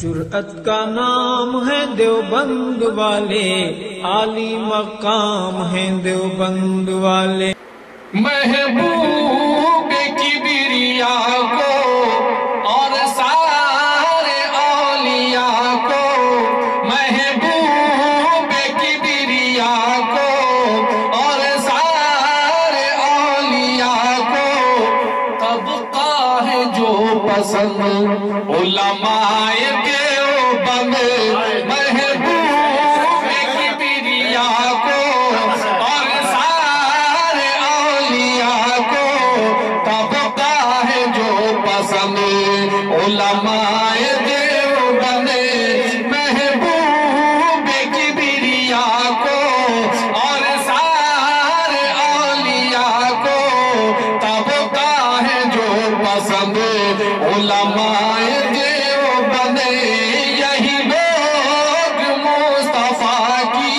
جرأت کا نام ہے دیوبند والے، عالی مقام ہیں دیوبند والے۔ محبوب کبریا کو اور سارے اولیاء کو، محبوب کبریا کو اور سارے اولیاء کو، طبقہ ہے جو پسند علماء دیوبند، محبوب کبریا کو اور سارے اولیاء کو، طبقہ ہے جو پسند علماء دیوبند، محبوب کبریا کو اور سارے اولیاء کو، طبقہ ہے جو پسند علماء دیوبند۔ یہی لوگ مصطفیٰ کی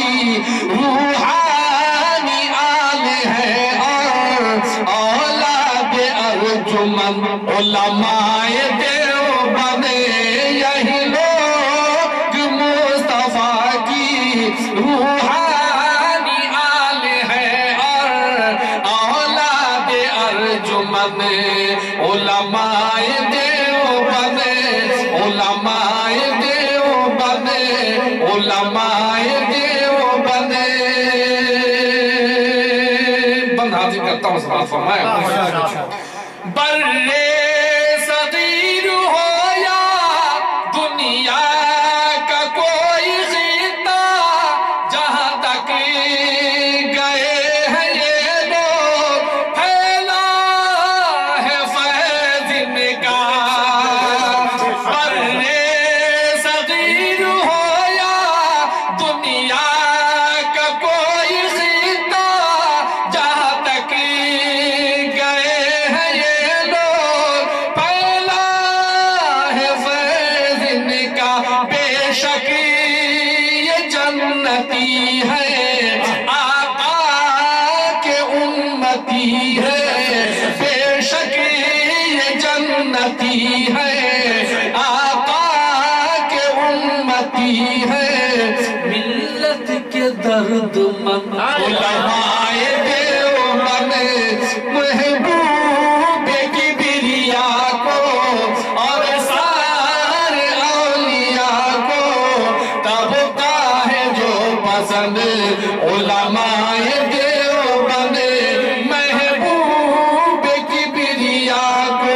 روحانی آل ہے اور اولاد ارجمند علماء دیوبند۔ یہی لوگ مصطفیٰ کی روحانی آل ہے اور اولاد ارجمند علماء دیوبند، علماء دیوبند، علماء دیوبند۔ بند حاضر کرتا ہوں سماعت فرمائے۔ برے صغیر ہو یا دنیا کا کوئی خطہ، جہاں تک گئے ہیں یہ لوگ، پھیلا ہے فیض نگاہ۔ برے صغیر ہو یا دنیا کا کوئی خطہ، جہاں تک گئے ہیں یہ لوگ، پھیلا ہے فیض نگاہ۔ بے شک یہ جنتی ہے، آقا کے امتی ہے، بے شک یہ جنتی ہے، آقا کے امتی ہے، ملت کے درد مند علماء دیوبند، محبوب کبریا کو اور سارے اولیاء کو، طبقہ ہے جو پسند علماء دیوبند، محبوب کبریا کو۔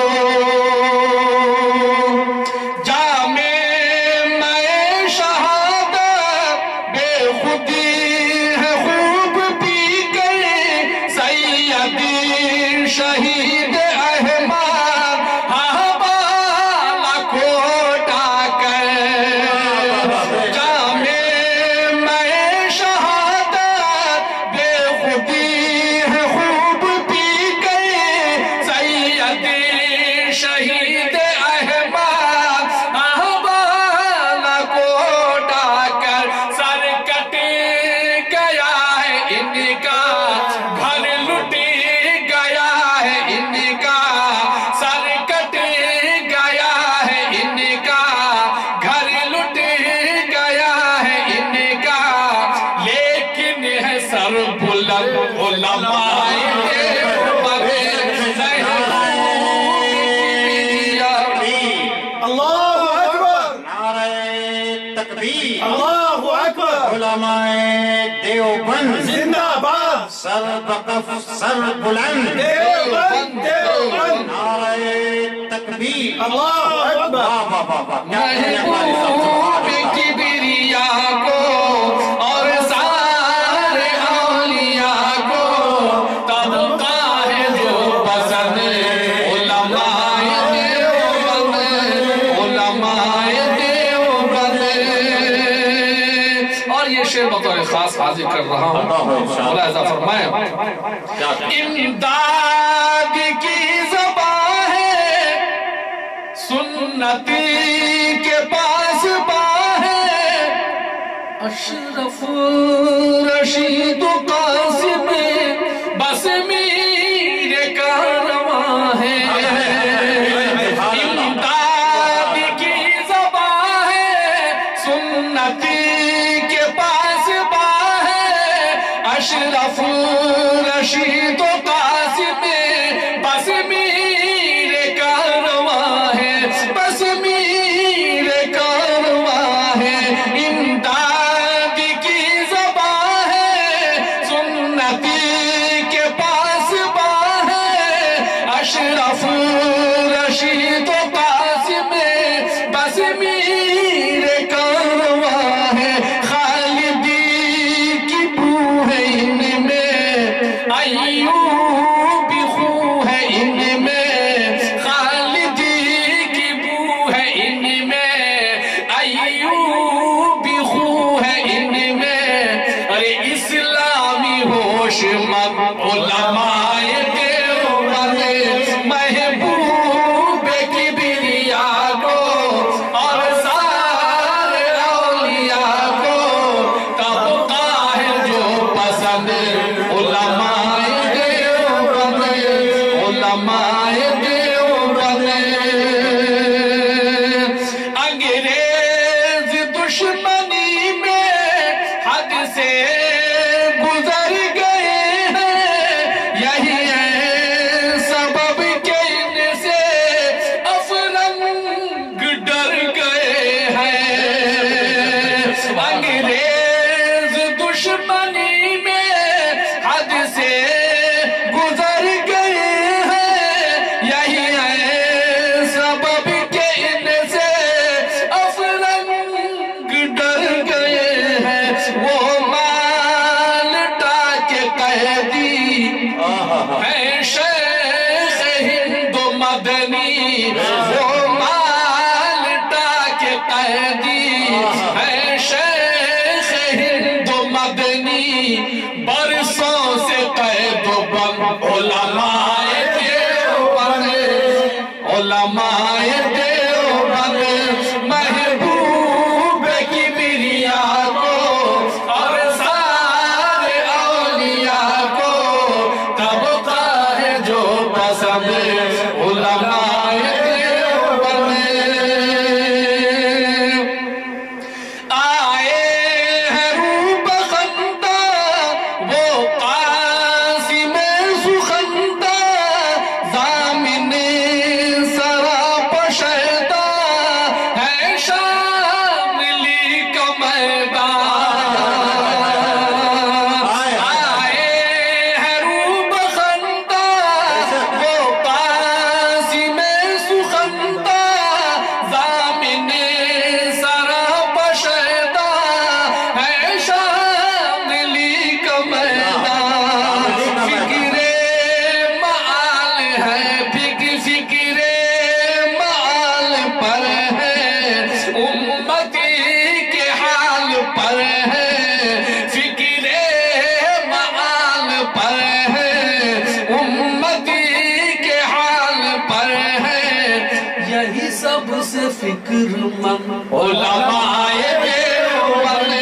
جام میں شہادت بے خودی ہے خوب پی گئے، سیدی شہید احمد حوالہ کو اٹھا کر۔ جام میں شہادت بے خودی ہے خوب پی گئے، سیدی شہید احمد حوالہ کو اٹھا کر۔ سر کٹ گیا ہے ان کا، گھر لٹ گیا ہے ان کا، سر کٹ گیا ہے ان کا، گھر لٹ گیا ہے ان کا، لیکن ہے سر بلند علماء دیوبند، اللہ اکبر، نعرہ تکبیر، اللہ اکبر، علماء دیوبند زندہ باد، سر بقف سر بلند دیوبند، دیوبند، نعرہ تکبیر، اللہ اکبر۔ محبوب کبریا کو اور سارے اولیاء کو، طبقہ ہے جو پسند علماء دیوبند، علماء دیوبند۔ اور یہ شعر بطور خاص حاضر کر رہا ہوں، ملاحظہ فرمائیں۔ امداد کی زبان ہے، سنتی کے پاس باں ہے، اشرف رشید و قاسم بس میر کارواں ہے، امداد کی زبان ہے، سنتی کے پاس ہے اشرف رشید و قاسم بس میر کارواں ہے بس میر کارواں ہے امداد کی زبان ہے سنتی کے پاس ہے اشرف رشید و قاسم بس میر کارواں ہے خالدی کی بو ہے ان میں ایوبی خو ہے ان میں خالدی کی بو ہے ان میں ایوبی خو ہے ان میں ارے اسلامی ہوش مند علماء دیوبند محبوب کبریا کو اور سارے اولیاء کو طبقہ ہے جو پسند علماء دیوبند علماء دیوبند انگریز دشمنی میں حد سے گزر گئے ہیں یہی ہے سبب کہ ان سے افرنگ ڈر گئے ہیں انگریز دشمنی میں حد سے گزر گئے ہیں یہی ہے سبب کہ ان سے افرنگ ڈر گئے ہیں وہ مالٹا کے قیدی ہے شیخ ہند مدنی وہ مالٹا کے قیدی ہے شیخ ہند مدنی برسوں سے قید و بند علماء دیوبند علماء دیوبند محبوب کبریا کو اور سارے اولیاء کو طبقہ ہے جو پسند علماء دیوبند آئے ہیں روح بخندہ وہ قاسم سخندہ ضامن سراپ شیدہ ہے شاملی کا میدان آئے ہیں روح بخندہ وہ قاسم سخندہ ضامن سراپ شیدہ ہے شاملی کا میدان فکر معال ہے فکر معال پر ہے امتی کے حال پر ہے فکر معال پر ہے امتی کے حال پر ہے یہی سب سے فکر مند علماء دیوبند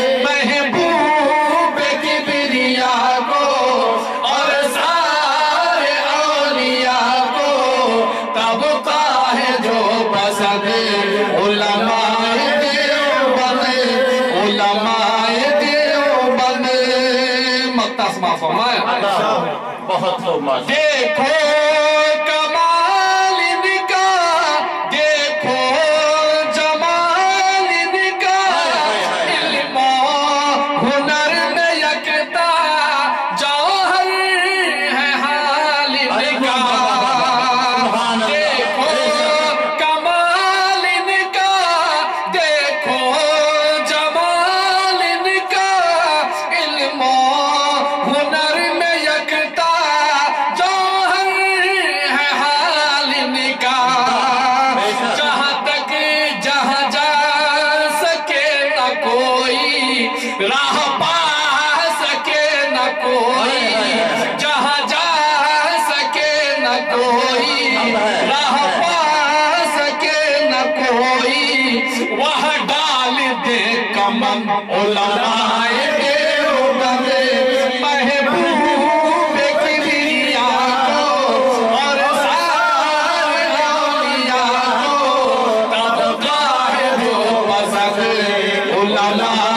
محبوب کبریا کو اور سارے اولیاء کو طبقہ ہے جو پسند علماء دیوبند علماء دیوبند مقتص معاف فرمائے بہت خوب ماشاء دیکھو کمال ان کا دیکھو جمال ان کا علم و ہنر میں یکتا جوہر ہے حال ان کا دیکھو کمال ان کا دیکھو جمال ان کا علم و ہنر میں یکتا جوہر ہے حال ان کا جہاں تک جہاں جا سکے نہ کوئی راہ پا سکے نہ کوئی جہاں جا سکے نہ کوئی راہ پا سکے نہ کوئی وہاں ڈال دے کمن علماء دیوبند محبوب کبریا کو اور سارے اولیاء کو طبقہ ہے جو پسند مولانا